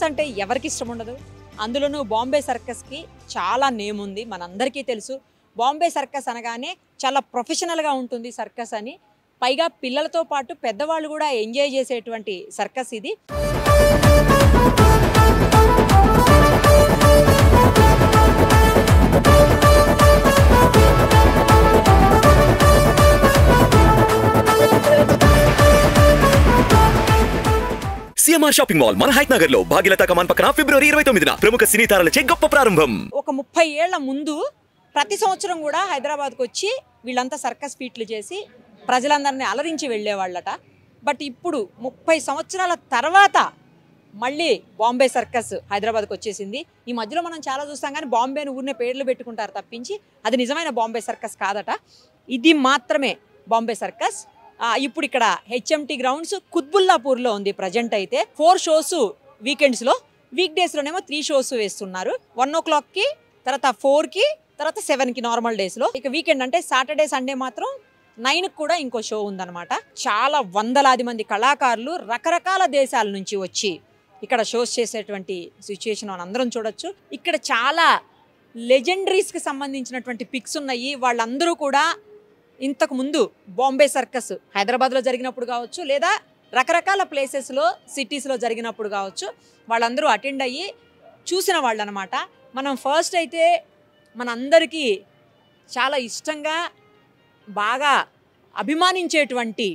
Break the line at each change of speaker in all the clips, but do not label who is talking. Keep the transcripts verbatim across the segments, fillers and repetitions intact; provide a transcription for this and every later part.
అంటే ఎవరికి ఇష్టం ఉండదు. అందులోనూ బాంబే సర్కస్కి చాలా నేమ్ ఉంది, మనందరికీ తెలుసు. బాంబే సర్కస్ అనగానే చాలా ప్రొఫెషనల్గా ఉంటుంది సర్కస్ అని. పైగా పిల్లలతో పాటు పెద్దవాళ్ళు కూడా ఎంజాయ్ చేసేటువంటి సర్కస్ ఇది.
సిఎంఆర్ షాపింగ్ మాల్ మన హైట్ నగర్ లో భాగ్యలత కమాన్ పక్కన ఫిబ్రవరి ఇరవై తొమ్మిదిన ప్రముఖ సినీ తారలచే గొప్ప ప్రారంభం.
ఒక ముప్పై ఏళ్ల ముందు ప్రతి సంవత్సరం కూడా హైదరాబాద్కు వచ్చి వీళ్ళంతా సర్కస్ ఫీట్లు చేసి ప్రజలందరినీ అలరించి వెళ్ళేవాళ్ళట. బట్ ఇప్పుడు ముప్పై సంవత్సరాల తర్వాత మళ్ళీ బాంబే సర్కస్ హైదరాబాద్కి వచ్చేసింది. ఈ మధ్యలో మనం చాలా చూస్తాం కానీ బాంబేని ఊరినే పేర్లు పెట్టుకుంటారు తప్పించి అది నిజమైన బాంబే సర్కస్ కాదట. ఇది మాత్రమే బాంబే సర్కస్. ఇప్పుడు ఇక్కడ హెచ్ఎంటీ గ్రౌండ్స్ కుత్బుల్లాపూర్లో ఉంది ప్రజెంట్. అయితే ఫోర్ షోస్ వీకెండ్స్లో, వీక్ డేస్లోనేమో త్రీ షోస్ వేస్తున్నారు. వన్ ఓ క్లాక్కి, తర్వాత ఫోర్కి, తర్వాత సెవెన్కి నార్మల్ డేస్లో. ఇక వీకెండ్ అంటే సాటర్డే సండే మాత్రం నైన్కి కూడా ఇంకో షో ఉందన్నమాట. చాలా వందలాది మంది కళాకారులు రకరకాల దేశాల నుంచి వచ్చి ఇక్కడ షోస్ చేసేటువంటి సిచ్యుయేషన్ మనం అందరం చూడొచ్చు. ఇక్కడ చాలా లెజెండరీస్కి సంబంధించినటువంటి పిక్స్ ఉన్నాయి. వాళ్ళందరూ కూడా ఇంతకు ముందు బాంబే సర్కస్ హైదరాబాద్లో జరిగినప్పుడు కావచ్చు, లేదా రకరకాల ప్లేసెస్లో సిటీస్లో జరిగినప్పుడు కావచ్చు, వాళ్ళందరూ అటెండ్ అయ్యి చూసిన వాళ్ళు అనమాట. మనం ఫస్ట్ అయితే మనందరికీ చాలా ఇష్టంగా బాగా అభిమానించేటువంటి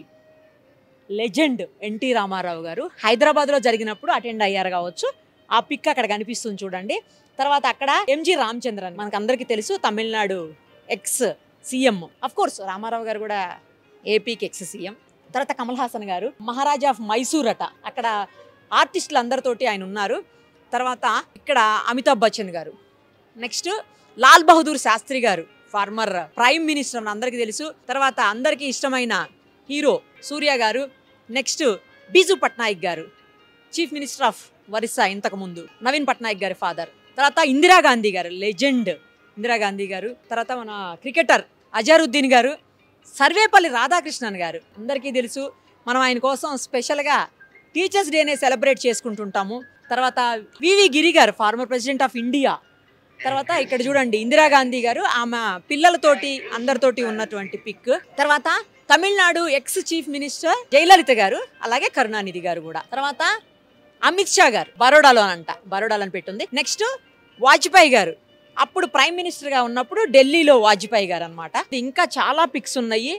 లెజెండ్ ఎన్టీ రామారావు గారు హైదరాబాద్లో జరిగినప్పుడు అటెండ్ అయ్యారు కావచ్చు. ఆ పిక్ అక్కడ కనిపిస్తుంది చూడండి. తర్వాత అక్కడ ఎంజి రామచంద్రన్ మనకు అందరికీ తెలుసు, Tamil Nadu ex CM. Of course Ramarao garu కూడా ఏపీకి ఎక్స్ సీఎం. తర్వాత కమల్ హాసన్ గారు మహారాజా ఆఫ్ మైసూర్ అట, అక్కడ ఆర్టిస్టులు అందరితోటి ఆయన ఉన్నారు. తర్వాత ఇక్కడ అమితాబ్ బచ్చన్ గారు, నెక్స్ట్ లాల్ బహదూర్ శాస్త్రి గారు ఫార్మర్ ప్రైమ్ మినిస్టర్ అని అందరికీ తెలుసు. తర్వాత అందరికీ ఇష్టమైన హీరో సూర్య గారు, నెక్స్ట్ బీజు పట్నాయక్ గారు చీఫ్ మినిస్టర్ ఆఫ్ ఒరిస్సా ఇంతకుముందు, నవీన్ పట్నాయక్ గారి ఫాదర్. తర్వాత ఇందిరాగాంధీ గారు లెజెండ్ ఇందిరాగాంధీ గారు. తర్వాత మన క్రికెటర్ అజరుద్దీన్ గారు, సర్వేపల్లి రాధాకృష్ణన్ గారు అందరికీ తెలుసు. మనం ఆయన కోసం స్పెషల్గా టీచర్స్ డేనే సెలబ్రేట్ చేసుకుంటుంటాము. తర్వాత వివి గిరి గారు ఫార్మర్ ప్రెసిడెంట్ ఆఫ్ ఇండియా. తర్వాత ఇక్కడ చూడండి ఇందిరాగాంధీ గారు ఆమె పిల్లలతోటి అందరితోటి ఉన్నటువంటి పిక్. తర్వాత Tamil Nadu ex chief minister Jayalalitha garu, అలాగే కరుణానిధి గారు కూడా. తర్వాత అమిత్ షా గారు బరోడాలో అంట, బరోడాలో అని పెట్టుంది. నెక్స్ట్ వాజ్పేయి గారు అప్పుడు ప్రైమ్ మినిస్టర్గా ఉన్నప్పుడు ఢిల్లీలో వాజ్పేయి గారు అనమాట. ఇంకా చాలా పిక్స్ ఉన్నాయి,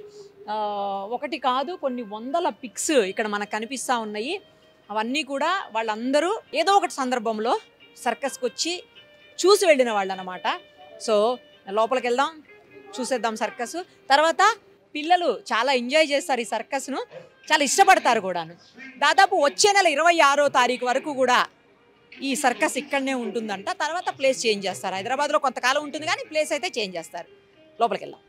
ఒకటి కాదు కొన్ని వందల పిక్స్ ఇక్కడ మనకు కనిపిస్తూ ఉన్నాయి. అవన్నీ కూడా వాళ్ళందరూ ఏదో ఒకటి సందర్భంలో సర్కస్కి వచ్చి చూసి వెళ్ళిన వాళ్ళు అనమాట. సో లోపలికి వెళ్దాం, చూసేద్దాం సర్కస్. తర్వాత పిల్లలు చాలా ఎంజాయ్ చేస్తారు ఈ సర్కస్ను, చాలా ఇష్టపడతారు కూడాను. దాదాపు వచ్చే నెల ఇరవై ఆరో తారీఖు వరకు కూడా ఈ సర్కస్ ఇక్కడనే ఉంటుందంట. తర్వాత ప్లేస్ చేంజ్ చేస్తారు. హైదరాబాద్లో కొంతకాలం ఉంటుంది కానీ ప్లేస్ అయితే చేంజ్ చేస్తారు. లోపలికి వెళ్దాం.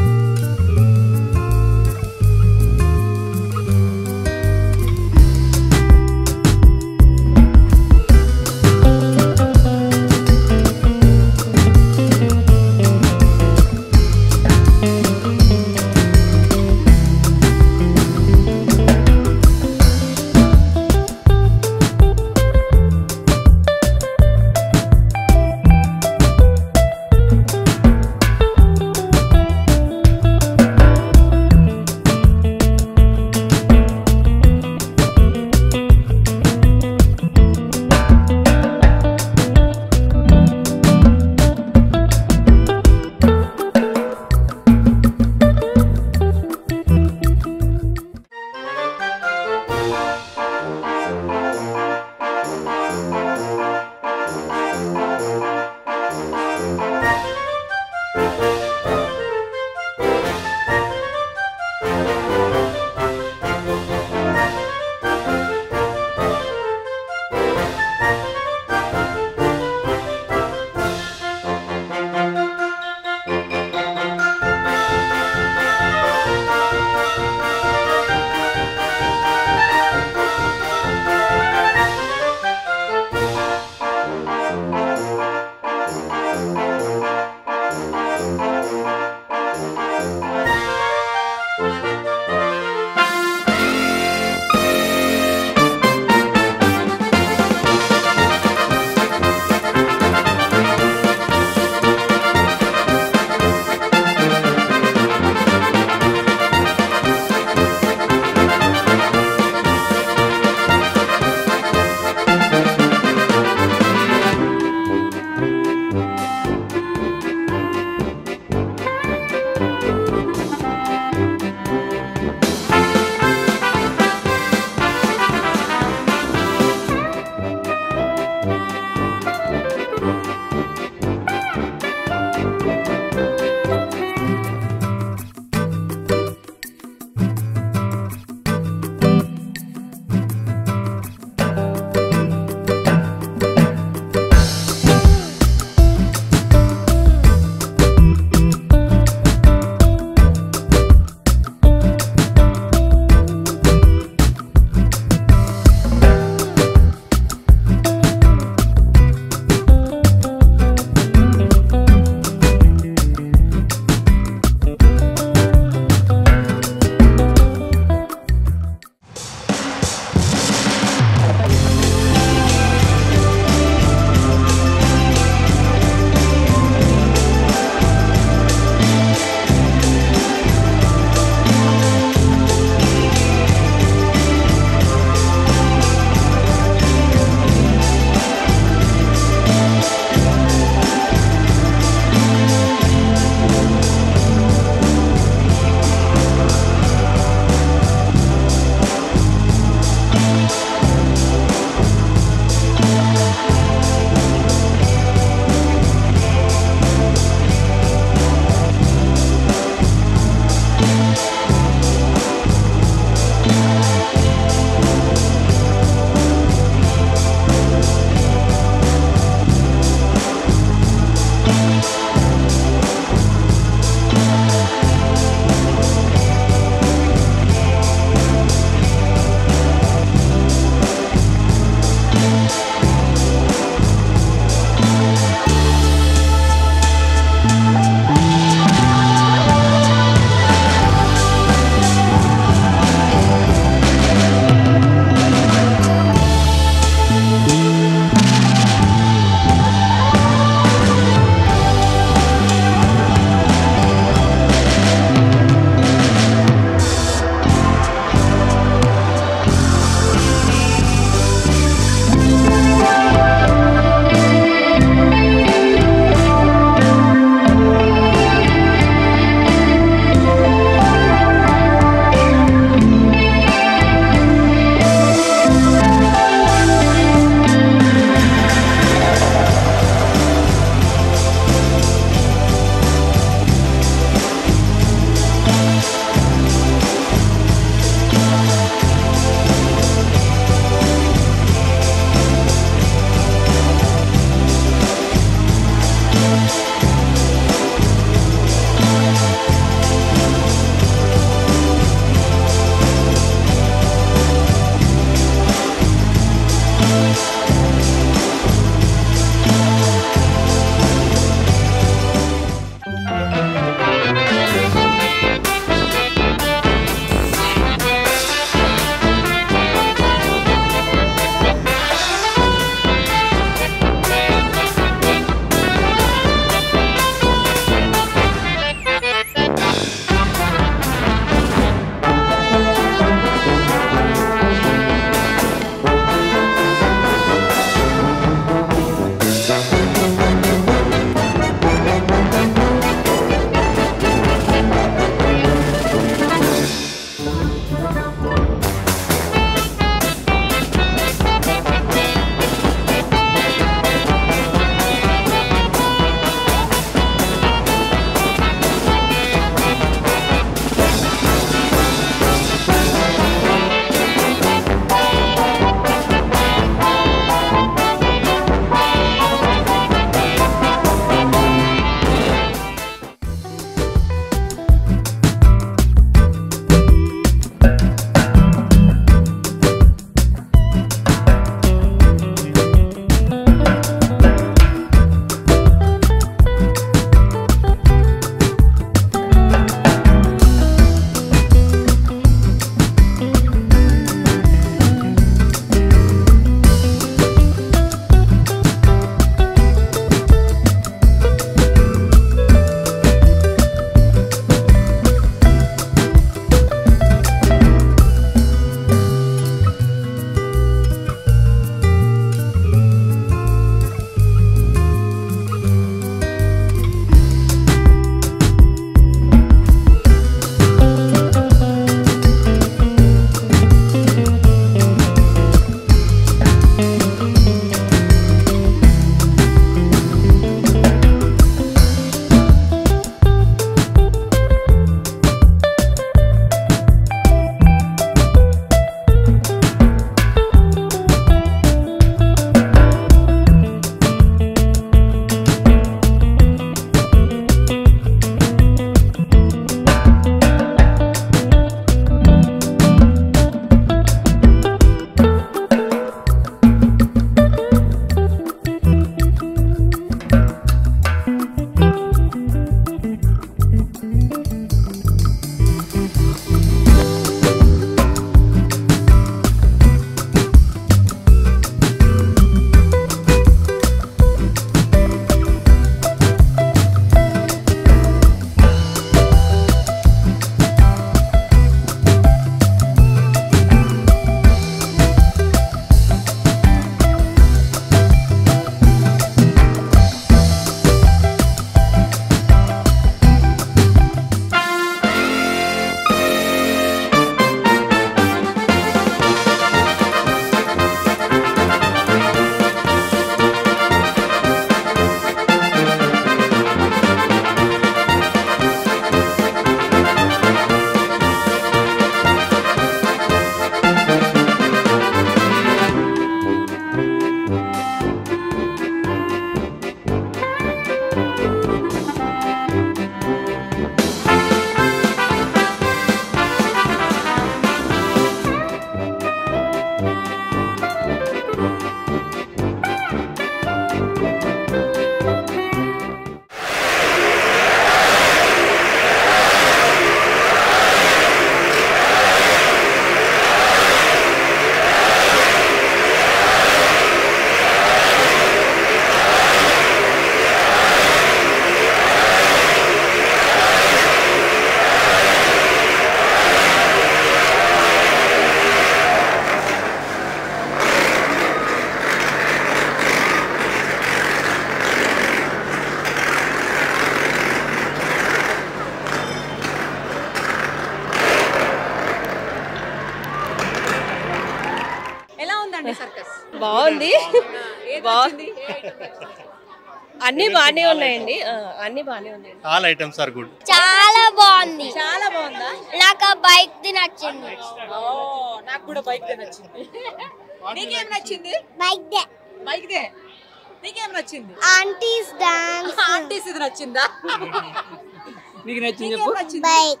ఉందండి సర్కస్?
బాగుంది, బాగుంది, అన్ని బాగానే ఉన్నాయండి, అన్ని బాగానే ఉన్నాయండి.
All items are good.
చాలా బాగుంది.
చాలా బాగుందా?
నాకు ఆ బైక్ ది నచ్చింది.
ఓ నాకు కూడా బైక్ దే నచ్చింది. నీకేం నచ్చింది?
బైక్ దే.
బైక్ దే. నీకేం నచ్చింది?
Aunties dance.
ఆంటీస్ ఇది నచ్చిందా?
నీకు నచ్చింది చెప్పు.
బైక్.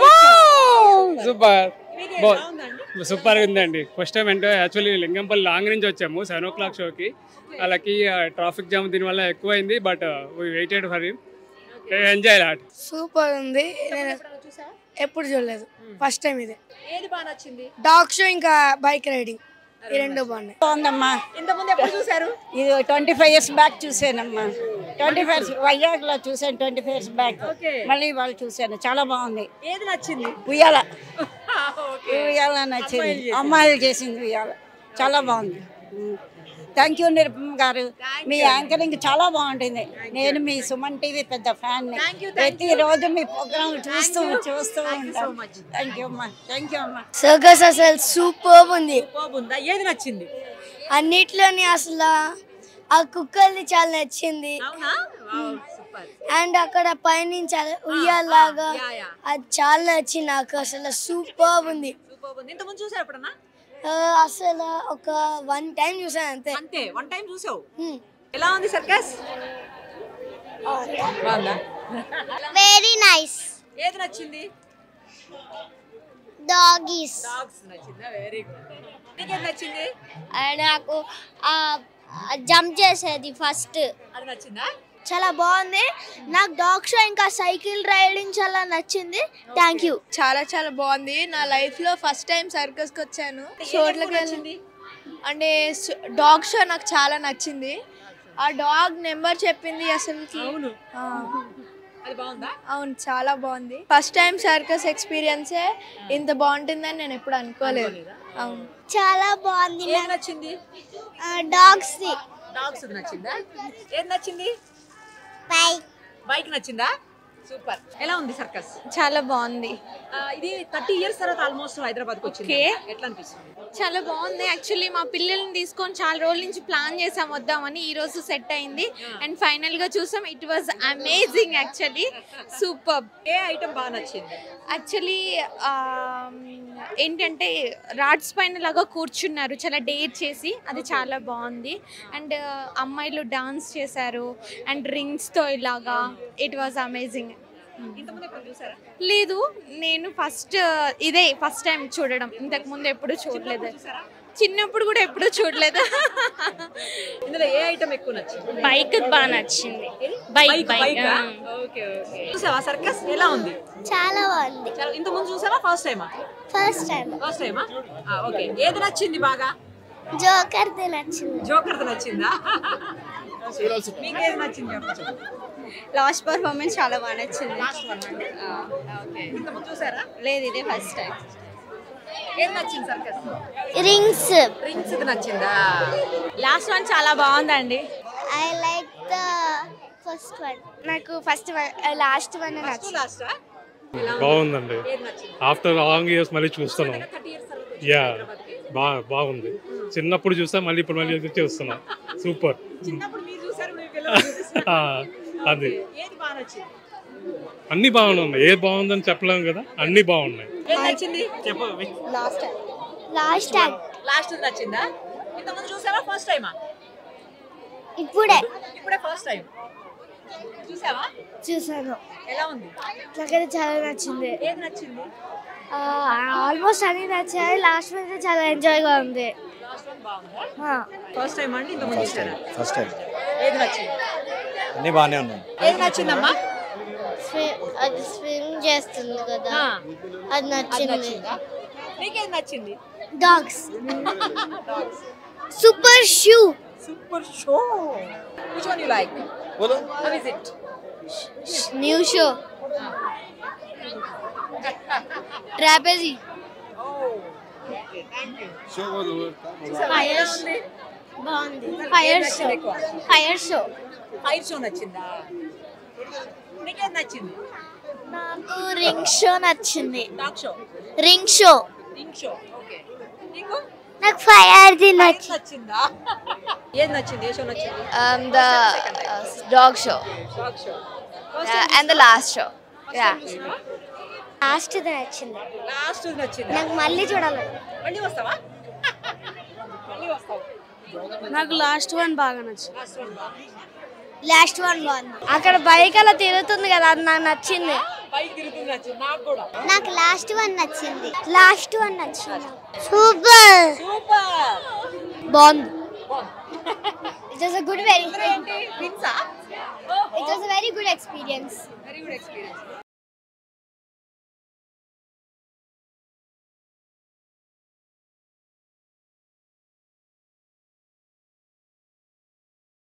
సూపర్ సూపర్ ఉందండి. ఫస్ట్ టైం అంటే యాక్చువల్లీ లింగంపల్లి లాంగ్ నుంచి వచ్చాము సెవెన్ ఓ క్లాక్ షోకి. వాళ్ళకి ట్రాఫిక్ జామ్ దీనివల్ల ఎక్కువైంది, but we waited for him. Enjoy lot.
Super ఉంది. నేను ఎప్పుడు చూడలేదు, ఫస్ట్ టైం ఇది.
ఏది బాగా నచ్చింది?
డాగ్ షో ఇంకా బైక్ రైడింగ్, ఈ రెండు బాగున్నాయి.
బాగుందమ్మా.
ఇంత ముందు ఎప్పుడు చూసారు?
ఇది ట్వంటీ ఫైవ్ ఇయర్స్ బ్యాక్ చూసానమ్మా. ట్వంటీ ఫైవ్ వైజాగ్ లో చూసాను ట్వంటీ ఫైవ్ ఇయర్స్ బ్యాక్. మళ్ళీ వాళ్ళు చూసాను, చాలా బాగుంది.
ఏది నచ్చింది?
ఉయ్యాల. ఉయ్యాల నచ్చింది, అమ్మాయిలు చేసింది ఉయ్యాల, చాలా బాగుంది. థ్యాంక్ యూ నిరుపమ్ గారు, మీ యాంకరింగ్ చాలా బాగుంటుంది. నేను మీ సుమన్ టీవీ పెద్ద ఫ్యాన్, ప్రతిరోజు మీ ప్రోగ్రామ్ చూస్తూ చూస్తూ ఉంటాను. థ్యాంక్ యూ అమ్మా, థ్యాంక్ యూ అమ్మా.
సర్కస్ అసలు సూపర్ ఉంది.
ఏది నచ్చింది?
అన్నిట్లోని అసలు ఆ కుక్కల్ని చాలా నచ్చింది. అండ్ అక్కడ పైనుంచి ఉయ్యాలాగా అది చాలా నచ్చింది నాకు. అసలు సూపర్ ఉంది. అసలు ఒక వన్ టైం చూసాను అంతే.
అంతే వన్ టైం చూసావు? ఎలా ఉంది సర్కస్?
Very nice.
ఏది నచ్చింది?
డాగీస్.
డాగ్స్ నచ్చిందా? Very good. నీకేది నచ్చింది?
నాకు జంప్ చేసేది ఫస్ట్,
అది నచ్చిందా?
చాలా బాగుంది. నాకు డాగ్ షో ఇంకా సైకిల్ రైడింగ్ చాలా నచ్చింది. Thank you.
చాలా చాలా బాగుంది. నా లైఫ్ లో ఫస్ట్ టైం సర్కస్ కి వచ్చాను. షోట్లకి వెళ్ళింది అంటే డాగ్ షో నాకు చాలా నచ్చింది. ఆ డాగ్ నెంబర్ చెప్పింది అసలు. అవును, చాలా బాగుంది. ఫస్ట్ టైం సర్కస్ ఎక్స్పీరియన్సే ఇంత బాగుంటుందని నేను ఎప్పుడు అనుకోలేదు. అవును,
చాలా బాగుంది.
ఏది నచ్చింది?
Dogs the.
డాగ్స్ నచ్చిందా? ఏది నచ్చింది?
బైక్.
బైక్ నచ్చిందా? సూపర్. ఎలా ఉంది సర్కస్?
చాలా బాగుంది.
ఇది థర్టీ ఇయర్స్ తర్వాత ఆల్మోస్ట్ హైదరాబాద్ కి వచ్చింది. ఎట్లా అనిపిస్తుంది?
చాలా బాగుంది. యాక్చువల్లీ మా పిల్లల్ని తీసుకొని చాలా రోజుల నుంచి ప్లాన్ చేసాం వద్దామని, ఈ రోజు సెట్ అయింది అండ్ ఫైనల్ గా చూసాం. It was amazing, actually super.
ఏ ఐటమ్ బాగా నచ్చింది?
యాక్చువల్లీ ఏంటంటే రాడ్స్ పైన లాగా కూర్చున్నారు, చాలా డేర్ చేసి, అది చాలా బాగుంది. అండ్ అమ్మాయిలు డాన్స్ చేశారు అండ్ రింగ్స్తో ఇలాగా. It was amazing. లేదు, నేను ఫస్ట్ ఇదే ఫస్ట్ టైం చూడడం. ఇంతకు ముందు ఎప్పుడు చూడలేదు, చిన్నప్పుడు కూడా ఎప్పుడు చూడలేదు.
ఇందులో ఏ ఐటమ్ ఎక్కువ నచ్చింది?
బైక్ బాగా నచ్చింది. Bike bike
okay okay. చూసావా సర్కస్? ఎలా ఉంది?
చాలా బాగుంది.
చాలా. ఇంత ముందు చూసావా? ఫస్ట్ టైమా?
First time.
ఫస్ట్ టైమా? ఓకే. ఏది నచ్చింది బాగా?
జోకర్ ది నచ్చింది.
జోకర్ ది నచ్చిందా? మీకేది నచ్చింది?
లాస్ట్ పర్ఫార్మెన్స్ చాలా బాగా నచ్చింది.
ఇంత ముందు చూసారా?
లేదు, ఇదే ఫస్ట్ టైం.
ఏది నచ్చింది సర్కస్?
రింగ్స్.
రింగ్స్ ది నచ్చిందా?
లాస్ట్ వన్ చాలా బాగుందండి.
I like the first one. నాకు ఫస్ట్ లాస్ట్ వన్ నచ్చింది.
లాస్ట్
బాగుందండి. ఆఫ్టర్ లాంగ్ ఇయర్స్ మళ్ళీ చూస్తున్నాం. యా, బాగా బాగుంది. చిన్నప్పుడు చూస్తా, మళ్ళీ ఇప్పుడు మళ్ళీ చూస్తున్నాం. సూపర్. అది అన్ని బాగున్నాయి. ఏది బాగుందని చెప్పలేము కదా, అన్ని బాగున్నాయి.
లాస్ట్ లాస్ట్
లాస్ట్ నచ్చిందా? ఇంత ముందు చూసావా? ఫస్ట్ టైమా?
ఇప్పుడే
ఇప్పుడే ఫస్ట్ టైం చూసావా?
చూసాను.
ఎలా ఉంది?
నాకైతే చాలా నచ్చింది.
ఏది నచ్చింది?
ఆల్మోస్ట్ అన్ని నచ్చాయి. లాస్ట్ వన్ చాలా ఎంజాయ్ గా ఉంది.
ఫస్ట్ టైం అండి? ఇంత ముందు చూసారా?
First time.
ఏది నచ్చింది?
అన్ని బాగానే ఉన్నాయి.
ఏది నచ్చిందమ్మా?
అది స్విమ్ చేస్తుంది కదా, అది నచ్చింది.
నీకేది నచ్చింది?
Dogs. Super show.
Super show. Which one you like?
Bolo.
How is it?
New show. Trapeze.
Oh. Okay, thank you.
Show bolo.
Fire show. బాగుంది. Fire show. Fire show.
Fire show నచ్చిందా? నీకేది నచ్చింది?
నాకు రింగ్ షో నచ్చింది.
Dog show.
Ring show.
Ring show. Okay. నీకు?
నాకు fire ఫైర్ది నచ్చింది.
నచ్చిందా? ఏది నచ్చింది? ఏ షో నచ్చింది?
Um, the uh, dog show
dog show.
uh, and the last show. Yeah.
Last నచ్చింది.
లాస్ట్ నచ్చింది.
నాకు మళ్ళీ చూడాలి.
మళ్ళీ వస్తావా? మళ్ళీ వస్తావు.
నాకు లాస్ట్ వన్ బాగా నచ్చింది.
లాస్ట్ వన్ బాగుంది.
లాస్ట్ వన్ బాగుంది. అక్కడ బైక్ అలా తిరుగుతుంది కదా, అది నాకు నచ్చింది.
పైకి తిరుగుతుంది నచ్చింది నాకు కూడా.
నాకు లాస్ట్ వన్ నచ్చింది. లాస్ట్ వన్ నచ్చింది. Super
super.
బాగుంది. It was a good very
ఏంటి? Pizza?
It was a very good experience.
Very good experience.